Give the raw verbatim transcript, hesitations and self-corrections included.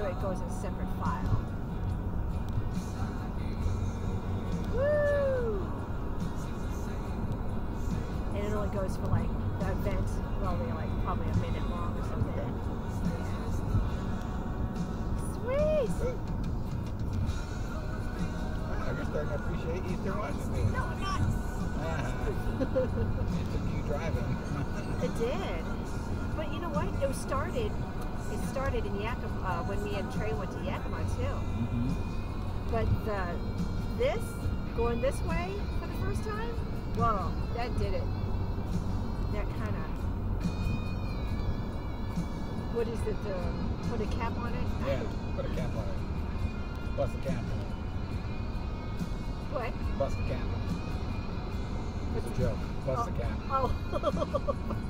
it goes in a separate file. Woo! And it only goes for like the event, well, they're like probably a minute long or something. Sweet! Good. Wow, you're starting to appreciate Eastern Washington. No, I'm not. Ah, it took you driving. It did. But you know what? It was started. It started in Yakima uh, when me and Trey went to Yakima too. Mm-hmm. But the this going this way for the first time, whoa, that did it. That kind of. What is it? Um, put a cap on it? Yeah, put a cap on it. Bust a cap on it. What? Bust a cap on it. It's a joke. Bust oh. a cap. Oh.